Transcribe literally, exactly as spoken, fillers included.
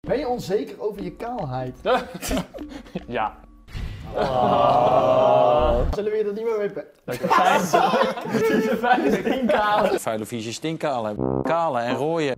Ben je onzeker over je kaalheid? Ja. Oh. Zullen we je dat niet meer weten? Vieze, vieze, vieze stinkhalen. Vuile vieze stinkhalen, kale en rooien.